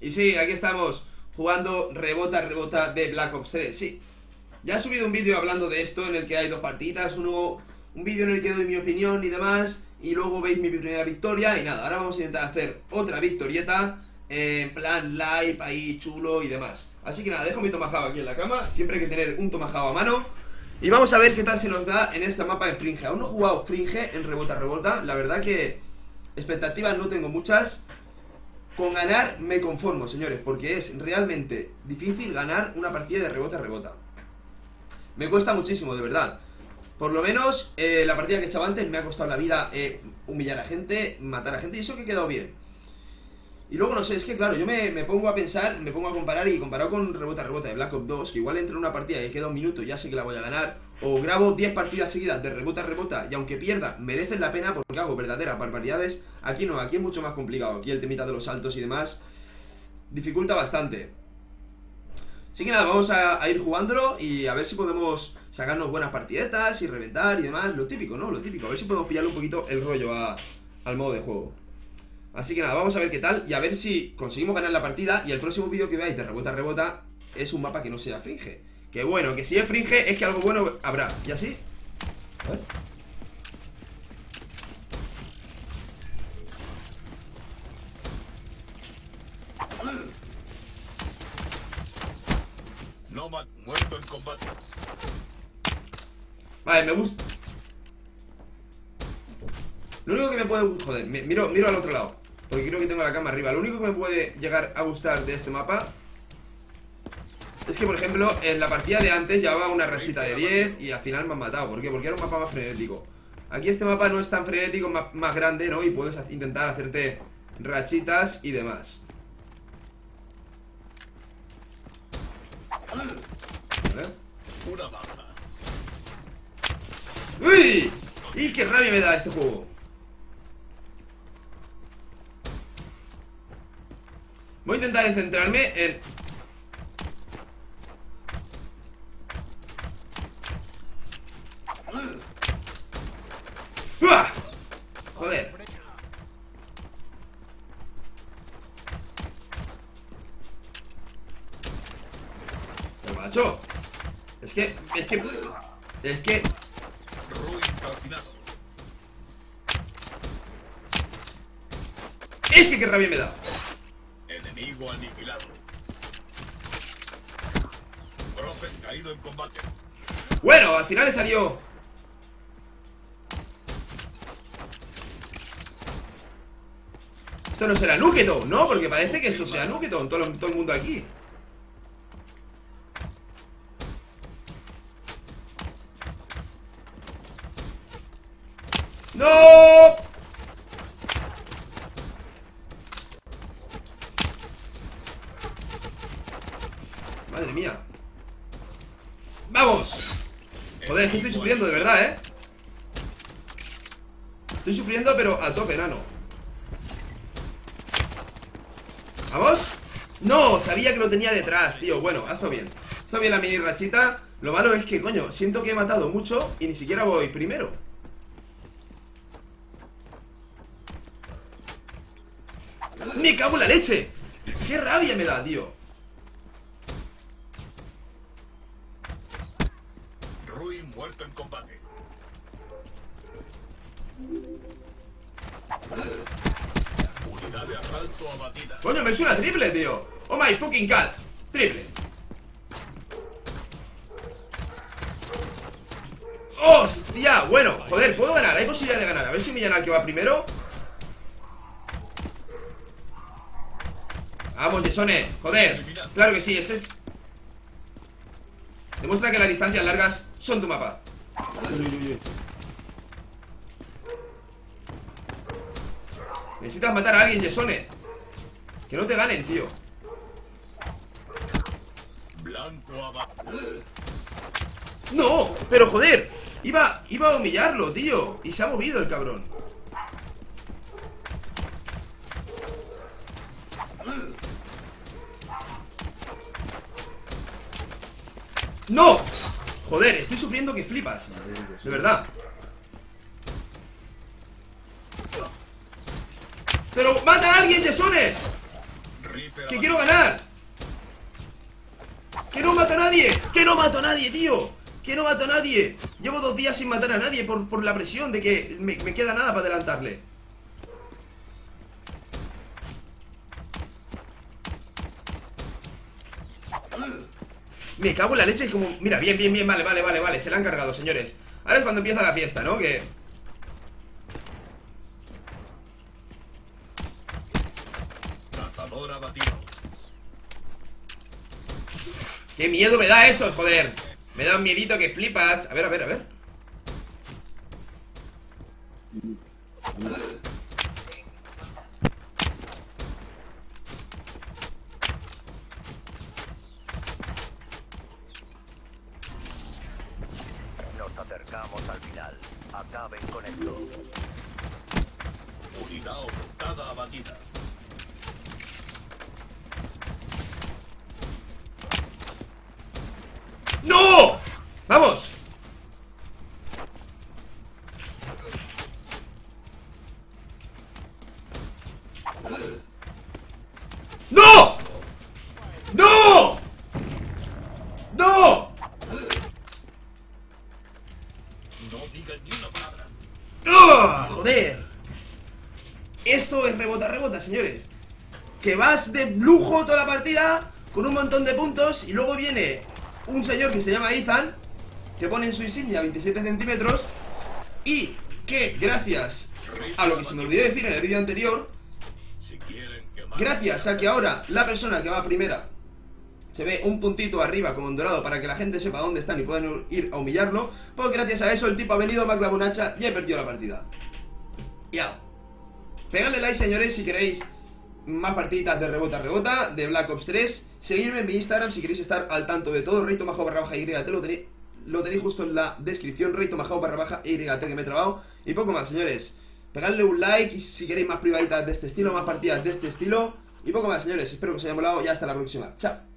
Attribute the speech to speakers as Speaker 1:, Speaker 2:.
Speaker 1: Y sí, aquí estamos jugando rebota de Black Ops 3, sí. Ya he subido un vídeo hablando de esto en el que hay dos partidas, un vídeo en el que doy mi opinión y demás, y luego veis mi primera victoria y nada, ahora vamos a intentar hacer otra victorieta en plan live, ahí chulo y demás. Así que nada, dejo mi tomahawk aquí en la cama, siempre hay que tener un tomahawk a mano. Y vamos a ver qué tal se nos da en esta mapa de Fringe. Aún no he jugado Fringe en rebota, la verdad que expectativas no tengo muchas. Con ganar me conformo, señores, porque es realmente difícil ganar una partida de rebota. Me cuesta muchísimo, de verdad. Por lo menos la partida que he echado antes me ha costado la vida humillar a gente, matar a gente, y eso que he quedado bien. Y luego no sé, es que claro, yo me pongo a pensar, me pongo a comparar, y comparado con rebota de Black Ops 2, que igual entro en una partida y queda un minuto y ya sé que la voy a ganar, o grabo 10 partidas seguidas de rebota y aunque pierda merecen la pena porque hago verdaderas barbaridades. Aquí no, aquí es mucho más complicado, aquí el temita de los saltos y demás dificulta bastante. Así que nada, vamos a ir jugándolo y a ver si podemos sacarnos buenas partidetas y reventar y demás, lo típico, ¿no? Lo típico, a ver si podemos pillarle un poquito el rollo al modo de juego. Así que nada, vamos a ver qué tal y a ver si conseguimos ganar la partida. Y el próximo vídeo que veáis de rebota es un mapa que no sea Fringe. Que bueno, que si es Fringe es que algo bueno habrá. ¿Y así? A ver.
Speaker 2: Nomad muerto en combate.
Speaker 1: Vale, me gusta. Lo único que me puede... Joder, miro al otro lado, porque creo que tengo la cama arriba. Lo único que me puede llegar a gustar de este mapa es que, por ejemplo, en la partida de antes llevaba una rachita de 10 y al final me han matado. ¿Por qué? Porque era un mapa más frenético. Aquí este mapa no es tan frenético, más grande, ¿no? Y puedes intentar hacerte rachitas y demás. ¿Vale?
Speaker 2: Una baja.
Speaker 1: ¡Uy! ¡Y qué rabia me da este juego! Voy a intentar centrarme en... ¡Uah! Joder. Pero macho, Es que...
Speaker 2: Ruin calcinado.
Speaker 1: Es que qué rabia me da.
Speaker 2: Enemigo aniquilado. Prophet caído en combate.
Speaker 1: Bueno, al final le salió. Esto no será Nuketon, ¿no? Porque parece que esto sea Nuketon, todo el mundo aquí. ¡No! Madre mía. ¡Vamos! Joder, es que estoy sufriendo de verdad, ¿eh? Estoy sufriendo, pero a tope, nano. ¿Vamos? ¡No! Sabía que lo tenía detrás, tío. Bueno, ha estado bien. Ha estado bien la mini rachita. Lo malo es que, coño, siento que he matado mucho y ni siquiera voy primero. ¡Me cago en la leche! ¡Qué rabia me da, tío!
Speaker 2: Ruin muerto en combate. Unidad de asalto abatida.
Speaker 1: Coño, me he hecho una triple, tío. Oh my fucking god. Triple. ¡Hostia! Bueno, joder, puedo ganar. Hay posibilidad de ganar. A ver si me llama el que va primero. Vamos, Yesone. Joder. Claro que sí, este es... Demuestra que las distancias largas son tu mapa. Necesitas matar a alguien, Yesone. Que no te ganen, tío.
Speaker 2: Blanco abajo.
Speaker 1: ¡No! Pero joder, iba a humillarlo, tío. Y se ha movido el cabrón. ¡No! Joder, estoy sufriendo que flipas. De verdad. ¡Pero mata a alguien, Yesone!
Speaker 2: Sniper
Speaker 1: ¡Que
Speaker 2: abatido.
Speaker 1: quiero ganar! ¡Que no mato a nadie! ¡Que no mato a nadie, tío! ¡Que no mato a nadie! Llevo 2 días sin matar a nadie por la presión de que me queda nada para adelantarle. Me cago en la leche y como... Mira, bien, bien, bien, vale. Se la han cargado, señores. Ahora es cuando empieza la fiesta, ¿no? Que...
Speaker 2: Cazador abatido.
Speaker 1: ¡Qué miedo me da eso, joder! Me da un miedito que flipas. A ver.
Speaker 3: Nos acercamos al final. Acaben con esto.
Speaker 2: Unidad ocultada abatida.
Speaker 1: ¡No! ¡Vamos! ¡No! ¡No! ¡No!
Speaker 2: No digan ni una palabra.
Speaker 1: ¡Ah! ¡Joder! Esto es rebota, señores. Que vas de lujo toda la partida con un montón de puntos y luego viene un señor que se llama Ethan, que pone en su insignia 27 centímetros y que gracias a lo que se me olvidó decir en el vídeo anterior,
Speaker 2: Si quieren quemar.
Speaker 1: gracias a que ahora la persona que va primera se ve un puntito arriba como en dorado para que la gente sepa dónde están y puedan ir a humillarlo, pues gracias a eso el tipo ha venido, me ha clavado un hacha y he perdido la partida. Ya. Pegadle like, señores, si queréis más partiditas de rebota, de Black Ops 3. Seguidme en mi Instagram si queréis estar al tanto de todo. Reito__YT lo tenéis justo en la descripción. Reito__YT que me he trabado. Y poco más, señores. Pegadle un like y si queréis más privaditas de este estilo, más partidas de este estilo. Y poco más, señores. Espero que os haya molado y hasta la próxima. Chao.